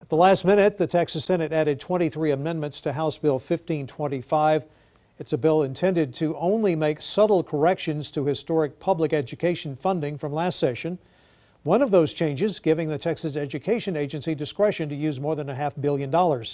At the last minute, the Texas Senate added 23 amendments to House Bill 1525. It's a bill intended to only make subtle corrections to historic public education funding from last session. One of those changes giving the Texas Education Agency discretion to use more than $500 million.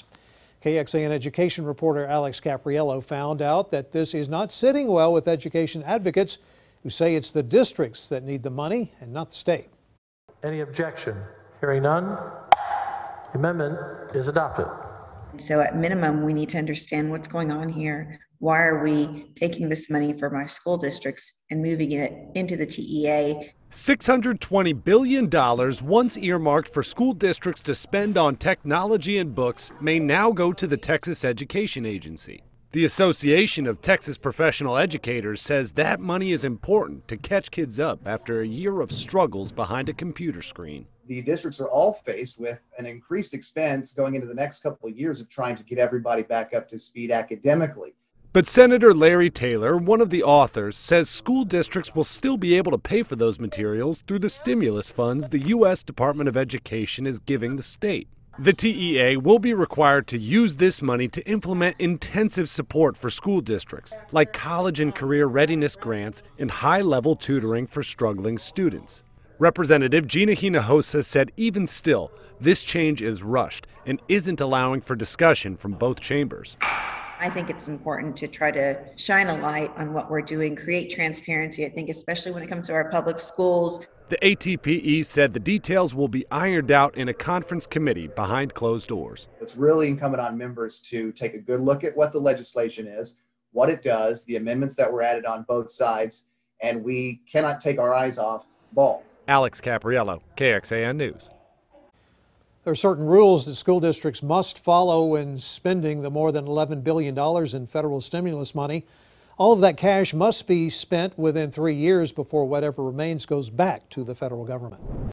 KXAN education reporter Alex Capriello found out that this is not sitting well with education advocates who say it's the districts that need the money and not the state. Any objection? Hearing none, the amendment is adopted. So at minimum, we need to understand what's going on here. Why are we taking this money from our school districts and moving it into the TEA? $620 billion once earmarked for school districts to spend on technology and books may now go to the Texas Education Agency. The Association of Texas Professional Educators says that money is important to catch kids up after a year of struggles behind a computer screen. The districts are all faced with an increased expense going into the next couple of years of trying to get everybody back up to speed academically. But Senator Larry Taylor, one of the authors, says school districts will still be able to pay for those materials through the stimulus funds the U.S. Department of Education is giving the state. The TEA will be required to use this money to implement intensive support for school districts, like college and career readiness grants and high-level tutoring for struggling students. Representative Gina Hinojosa said even still, this change is rushed and isn't allowing for discussion from both chambers. I think it's important to try to shine a light on what we're doing, create transparency. I think especially when it comes to our public schools. The ATPE said the details will be ironed out in a conference committee behind closed doors. It's really incumbent on members to take a good look at what the legislation is, what it does, the amendments that were added on both sides, and we cannot take our eyes off the ball. Alex Capriello, KXAN News. There are certain rules that school districts must follow when spending the more than $11 billion in federal stimulus money. All of that cash must be spent within 3 years before whatever remains goes back to the federal government.